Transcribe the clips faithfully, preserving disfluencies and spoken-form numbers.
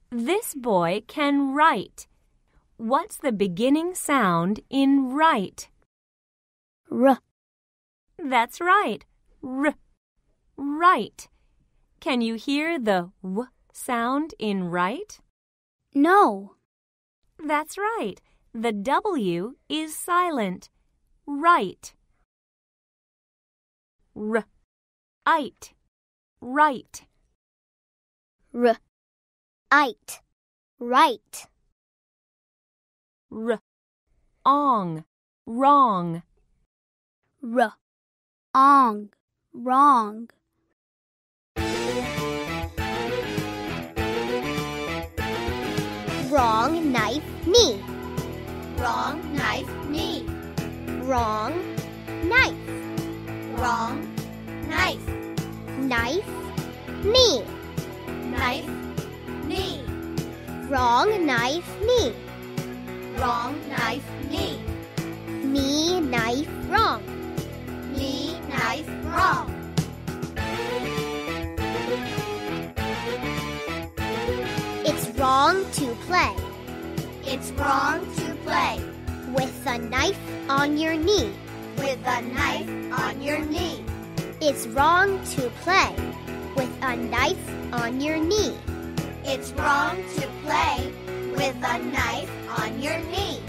This boy can write. What's the beginning sound in right? R. That's right. R. Right. Can you hear the w sound in right? No. That's right. The W is silent. Right. R. Ite. Right. R. Ite. Right. R. Ong. Wrong. R. Ong. Wrong. Wrong knife me. Wrong knife me. Wrong knife. Wrong knife. Knife me. Knife me. Wrong knife me. Wrong knife me. Me knife wrong. Me knife wrong. It's wrong to play It's wrong to play with a knife on your knee. with a knife on your knee. It's wrong to play with a knife on your knee. It's wrong to play with a knife on your knee.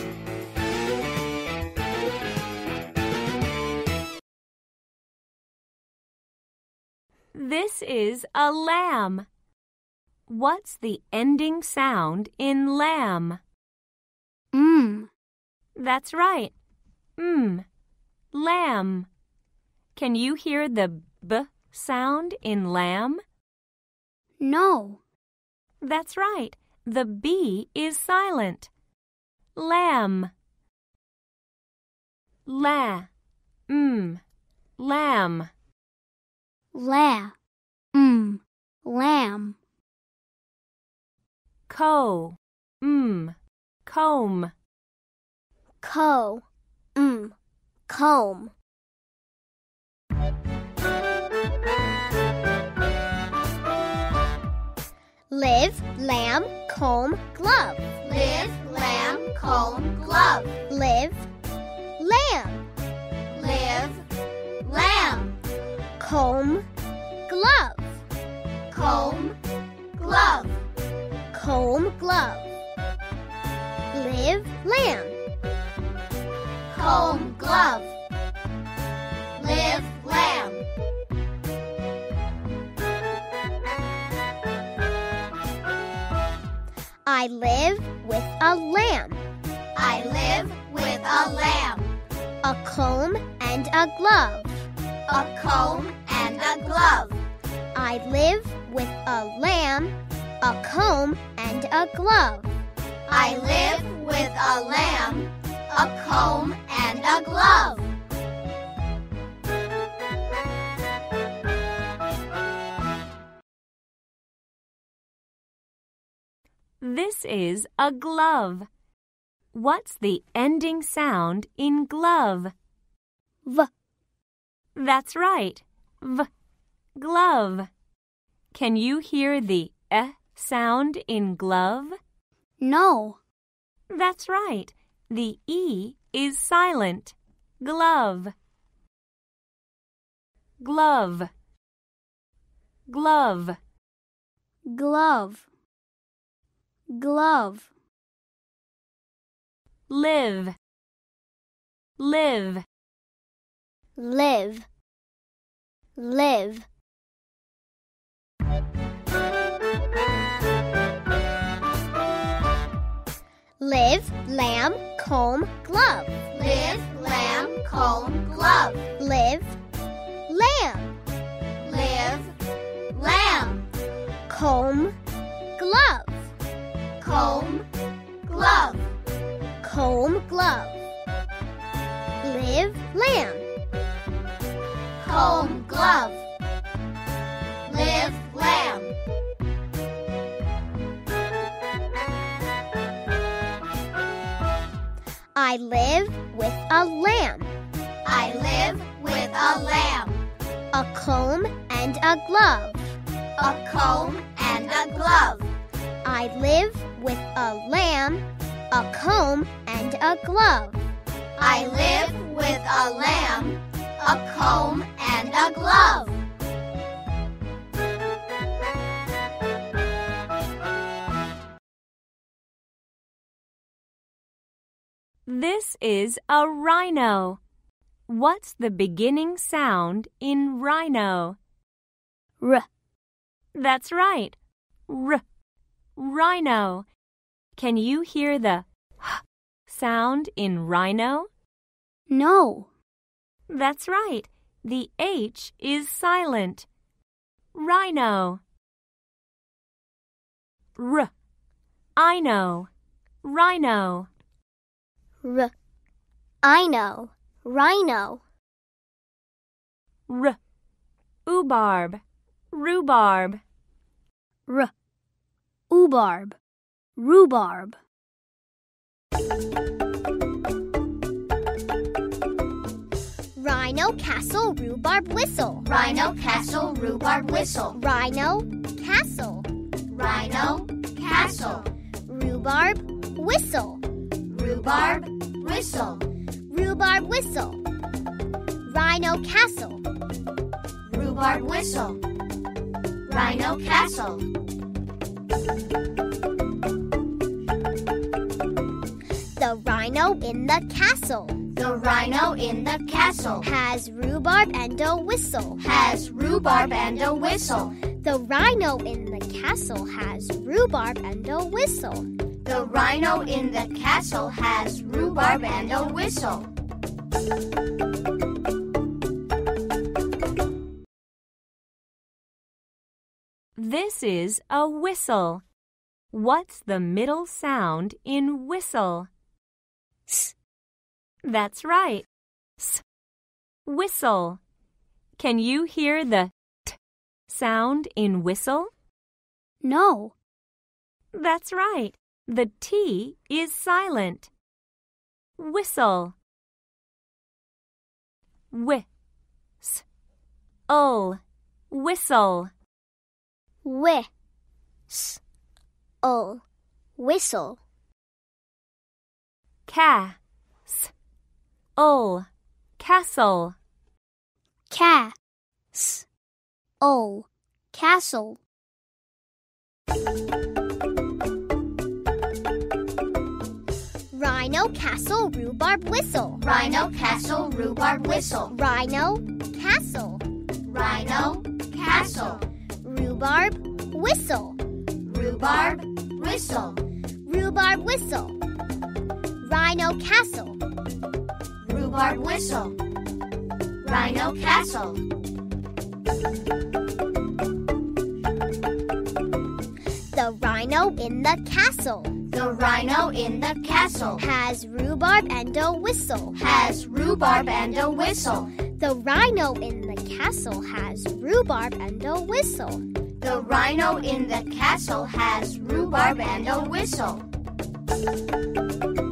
This is a lamb. What's the ending sound in lamb? Mm. That's right. Mm. Lamb. Can you hear the b sound in lamb? No. That's right. The B is silent. Lamb. La. Mm. Lamb. La. Mm. Lamb. Co. Mm. Comb. Co. Mm. Comb. Live, lamb, comb, glove. Live, lamb, comb, glove. Live, lamb, Live, lamb, comb, glove. comb, glove. Comb, glove. Live, lamb. Comb, glove. Live, lamb. I live with a lamb, I live with a lamb, a comb and a glove. a comb and a glove. I live with a lamb, a comb and a glove. I live with a lamb, a comb and a glove. This is a glove. What's the ending sound in glove? V. That's right. V. Glove. Can you hear the eh sound in glove? No. That's right. The E is silent. Glove. Glove. Glove. Glove. Glove. Live. Live. Live. Live. Live, lamb, comb, glove. Live, lamb, comb, glove. Live, lamb, Live, lamb, comb, glove. comb, glove. Comb, glove. Live, lamb. Comb, glove. Live, lamb. I live with a lamb, I live with a lamb, a comb and a glove. a comb and a glove. I I live with a lamb, a comb, and a glove. I live with a lamb, a comb, and a glove. This is a rhino. What's the beginning sound in rhino? R. That's right. R. Rhino. Can you hear the h sound in rhino? No. That's right. The H is silent. Rhino. R. I know. Rhino. R. I know. Rhino. R. Rhubarb. Rhubarb. R. Rhubarb. Rhubarb. Rhino, castle, rhubarb, whistle. Rhino, castle, rhubarb, whistle. Rhino, castle. Rhino, castle. Rhubarb, whistle. Rhubarb, whistle. Rhubarb, whistle. Rhino, castle. Rhubarb, whistle. Rhino, castle. The rhino in the castle The rhino in the castle has rhubarb and a whistle. has rhubarb and a whistle. The rhino in the castle has rhubarb and a whistle. The rhino in the castle has rhubarb and a whistle. This is a whistle. What's the middle sound in whistle? S. That's right. S. Whistle. Can you hear the t sound in whistle? No. That's right. The T is silent. Whistle. Wh. S. Ul. Whistle. Wh. S. Ul. Whistle. Ca. S. Ul. Castle. Ca. S. Ul. Castle. Rhino, castle, rhubarb, whistle. Rhino, castle, rhubarb, whistle. Rhino, castle. Rhino, castle. Rhubarb, whistle. Rhubarb, whistle. Rhubarb, whistle. Rhino, castle. Rhubarb, whistle. Rhino, castle. The rhino in the castle The rhino in the castle has rhubarb and a whistle. has rhubarb and a whistle. The rhino in the castle has rhubarb and a whistle. The rhino in the castle has rhubarb and a whistle.